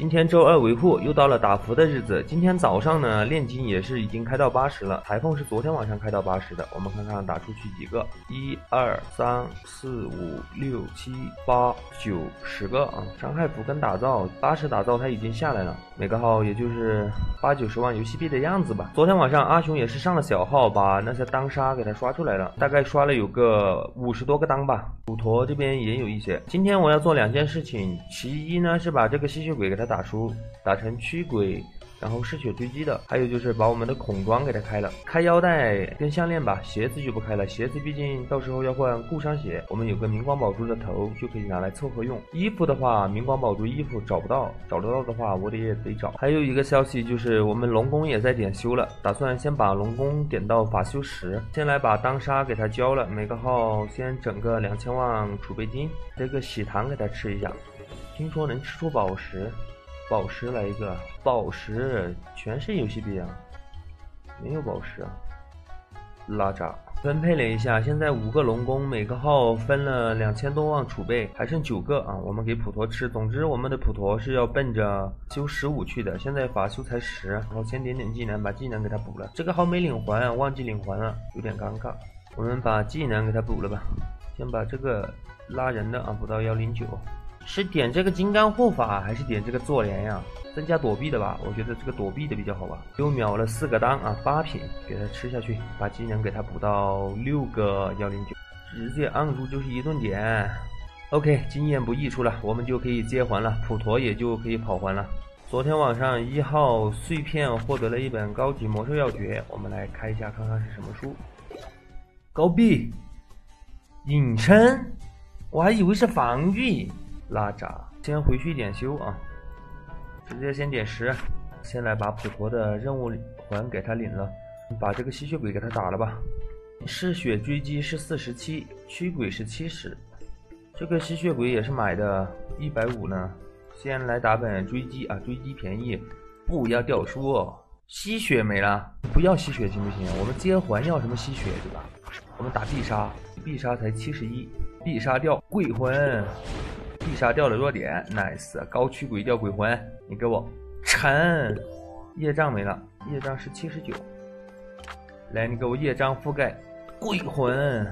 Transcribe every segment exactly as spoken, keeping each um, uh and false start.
今天周二维护又到了打符的日子。今天早上呢，炼金也是已经开到八十了。裁缝是昨天晚上开到八十的。我们看看打出去几个，一二三四五六七八九十个啊！伤害符跟打造八十打造它已经下来了，每个号也就是八九十万游戏币的样子吧。昨天晚上阿雄也是上了小号，把那些当杀给他刷出来了，大概刷了有个五十多个当吧。普陀这边也有一些。今天我要做两件事情，其一呢是把这个吸血鬼给他打输，打成驱鬼，然后嗜血追击的。还有就是把我们的孔装给他开了，开腰带跟项链吧，鞋子就不开了，鞋子毕竟到时候要换固伤鞋，我们有个明光宝珠的头就可以拿来凑合用。衣服的话，明光宝珠衣服找不到，找得到的话我得也得找。还有一个消息就是我们龙宫也在点修了，打算先把龙宫点到法修十，先来把当杀给他交了，每个号先整个两千万储备金，这个喜糖给他吃一下，听说能吃出宝石。宝石来一个，宝石全是游戏币啊，没有宝石啊，拉渣。分配了一下，现在五个龙宫，每个号分了两千多万储备，还剩九个啊，我们给普陀吃。总之我们的普陀是要奔着修十五去的，现在法修才十，然后先点点技能，把技能给他补了。这个号没领环，忘记领环了，有点尴尬。我们把技能给他补了吧，先把这个拉人的啊补到一零九。是点这个金刚护法还是点这个坐莲呀？增加躲避的吧，我觉得这个躲避的比较好吧。又秒了四个当啊，八品给他吃下去，把技能给他补到六个一零九，直接按住就是一顿点。OK， 经验不溢出了，我们就可以接环了，普陀也就可以跑环了。昨天晚上一号碎片获得了一本高级魔兽要诀，我们来开一下看看是什么书。高壁隐身，我还以为是防御。拉闸，先回去点修啊，直接先点十，先来把普陀的任务环给他领了，把这个吸血鬼给他打了吧。嗜血追击是四十七，驱鬼是七十，这个吸血鬼也是买的一百五呢。先来打本追击啊，追击便宜，不要掉书哦。吸血没了，不要吸血行不行？我们接环要什么吸血对吧？我们打必杀，必杀才七十一，必杀掉鬼魂。必杀掉了弱点 ，nice， 高驱鬼掉鬼魂，你给我沉，业障没了，业障是七十九，来你给我业障覆盖鬼魂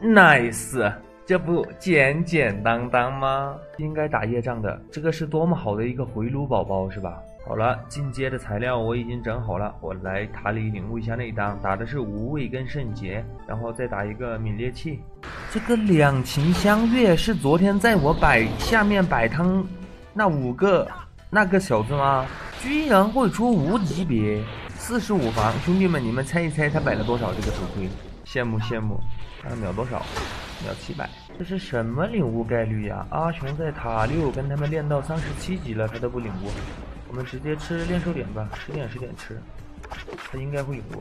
，nice， 这不简简单单吗？应该打业障的，这个是多么好的一个回炉宝宝是吧？好了，进阶的材料我已经整好了，我来塔里领悟一下那一档，打的是无畏跟圣洁，然后再打一个泯裂器。这个两情相悦是昨天在我摆下面摆摊那五个那个小子吗？居然会出无级别四十五防，兄弟们你们猜一猜他摆了多少这个头盔？羡慕羡慕，看他秒多少？秒七百，这是什么领悟概率呀？阿雄在塔六跟他们练到三十七级了，他都不领悟。我们直接吃练兽点吧，十点十点吃，他应该会领悟。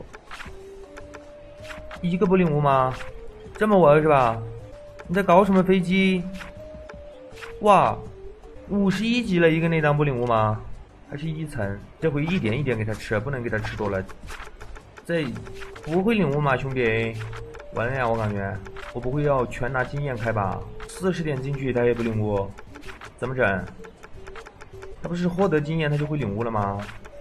一个不领悟吗？这么玩是吧？你在搞什么飞机？哇，五十一级了，一个内档不领悟吗？还是一层？这回一点一点给他吃，不能给他吃多了。这不会领悟吗，兄弟？完了呀，我感觉我不会要全拿经验开吧？四十点进去他也不领悟，怎么整？他不是获得经验他就会领悟了吗？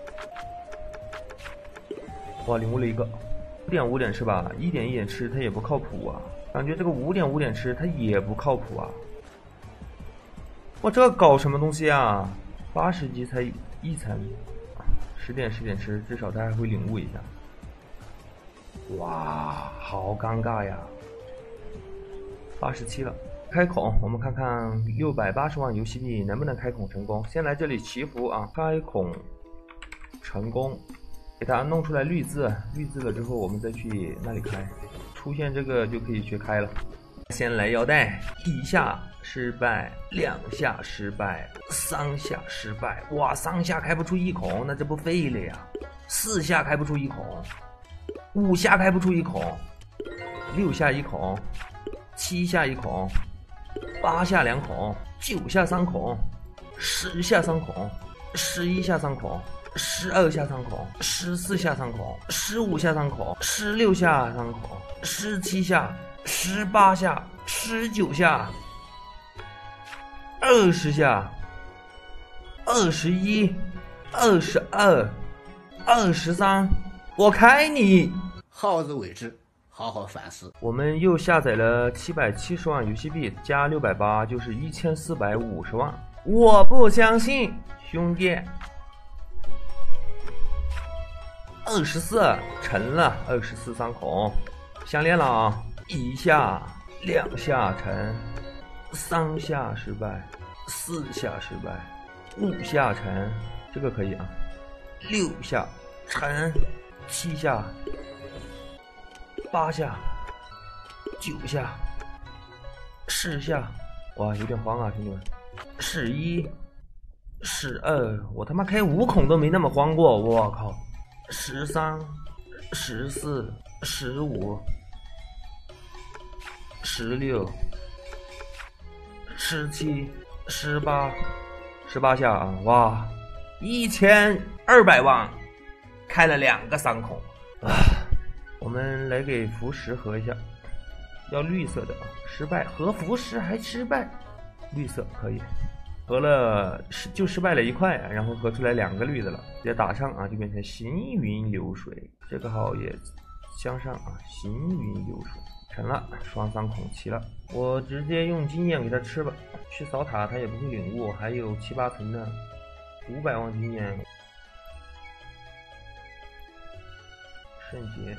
哇，领悟了一个五点五点吃吧，一点一点吃他也不靠谱啊，感觉这个五点五点吃他也不靠谱啊。我这搞什么东西啊？八十级才一层，十点十点吃，至少他还会领悟一下。哇，好尴尬呀！八十七了。开孔，我们看看六百八十万游戏币能不能开孔成功。先来这里祈福啊，开孔成功，给它弄出来绿字，绿字了之后我们再去那里开，出现这个就可以去开了。先来腰带，一下失败，两下失败，三下失败，哇，三下开不出一孔，那这不废了呀？四下开不出一孔，五下开不出一孔，六下一孔，七下一孔。八下两孔，九下三孔，十下三孔，十一下三孔，十二下三孔，十四下三孔，十五下三孔，十六下三孔，十七下，十八下，十九下，二十下， 二十一，二十二，二十三，我开你！ 好自为之，好好反思。 我们又下载了七百七十万游戏币，加六百八就是一千四百五十万。我不相信，兄弟。二十四成了，二十四三孔，项链了啊！一下，两下成，三下失败，四下失败，五下成，这个可以啊。六下成，七下，八下，九下，十下，哇，有点慌啊，兄弟们。十一，十二，我他妈开五孔都没那么慌过，我靠。十三，十四，十五，十六，十七，十八，十八下啊！哇，一千二百万，开了两个三孔啊！我们来给符石合一下，要绿色的啊，失败，合符石还失败，绿色可以。合了就失败了一块，然后合出来两个绿的了，直接打上啊，就变成行云流水。这个号也向上啊，行云流水成了，双三孔齐了。我直接用经验给他吃吧，去扫塔他也不会领悟，还有七八层的五百万经验。圣洁，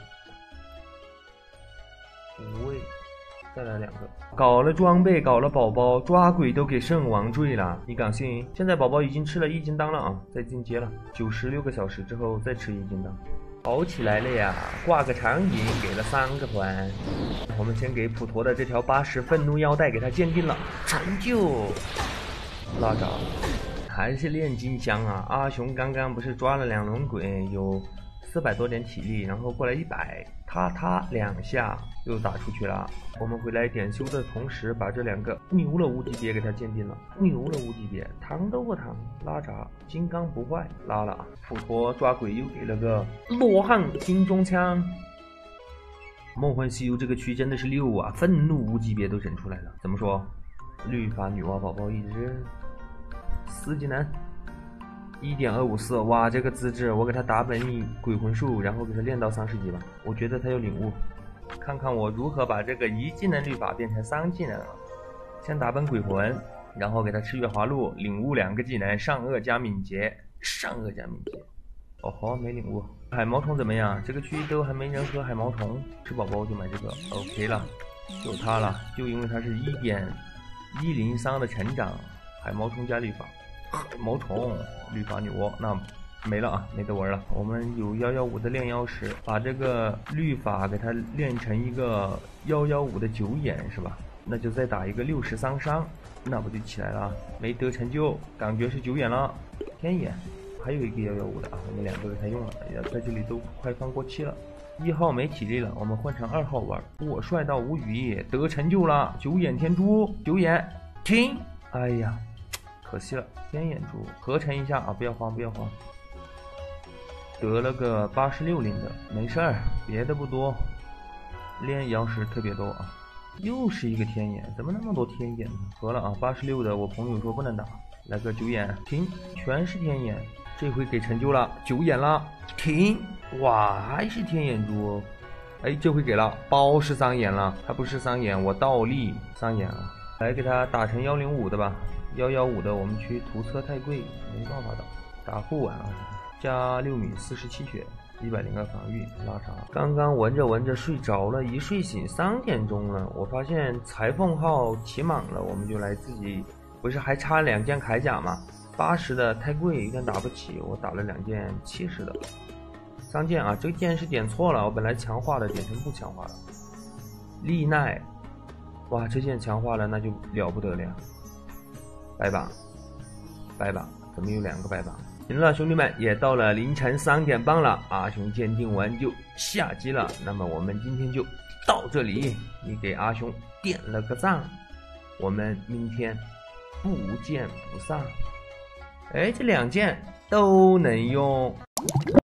无畏。再来两个，搞了装备，搞了宝宝，抓鬼都给圣王坠了，你敢信？现在宝宝已经吃了一金当了啊，再进阶了，九十六个小时之后再吃一金当，好起来了呀！挂个长影，给了三个团。我们先给普陀的这条八十愤怒腰带给他鉴定了，成就拉闸，还是炼金香啊！阿雄刚刚不是抓了两轮鬼，有四百多点体力，然后过来一百，踏踏两下又打出去了。我们回来点修的同时，把这两个牛了无级别给它鉴定了，牛了无级别，糖都不糖，拉闸，金刚不坏，拉了。普陀抓鬼又给了个罗汉金钟枪。梦幻西游这个区真的是六啊，愤怒无级别都整出来了。怎么说？律法女娲宝宝一只四技能。一点二五四，哇，这个资质我给他打本鬼魂术，然后给他练到三十级吧。我觉得他有领悟，看看我如何把这个一技能律法变成三技能。先打本鬼魂，然后给他吃月华露，领悟两个技能，上颚加敏捷，上颚加敏捷。哦吼，没领悟。海毛虫怎么样？这个区都还没人喝海毛虫，吃宝宝就买这个 OK 了，就它了，就因为它是一点一零三的成长，海毛虫加律法。毛虫律法女娲那没了啊，没得玩了。我们有一一五的炼妖石，把这个律法给它练成一个一一五的九眼是吧？那就再打一个六十三伤，那不就起来了？没得成就，感觉是九眼了。天眼还有一个一一五的啊，我们两个给它用了，哎呀，在这里都快翻过期了。一号没体力了，我们换成二号玩。我帅到无语，得成就了，九眼天珠，九眼停，哎呀。可惜了，天眼珠合成一下啊！不要慌，不要慌。得了个八十六零的，没事儿，别的不多。炼妖石特别多啊，又是一个天眼，怎么那么多天眼呢？合了啊，八十六的，我朋友说不能打，来个九眼，停，全是天眼，这回给成就了，九眼了，停，哇，还是天眼珠，哎，这回给了，包是三眼了，它不是三眼，我倒立三眼啊，来给他打成幺零五的吧。一一五的我们去图册太贵，没办法打，打不完啊！加六米四十七血，一百零二防御，拉闸。刚刚闻着闻着睡着了，一睡醒三点钟了，我发现裁缝号起满了，我们就来自己，不是还差两件铠甲吗？八十的太贵，有点打不起，我打了两件七十的，三件啊，这件是点错了，我本来强化的点成不强化了。利奈，哇，这件强化了那就了不得了。白榜，白榜，怎么有两个白榜？行了，兄弟们，也到了凌晨三点半了，阿雄鉴定完就下机了。那么我们今天就到这里，你给阿雄点了个赞，我们明天不见不散。哎，这两件都能用。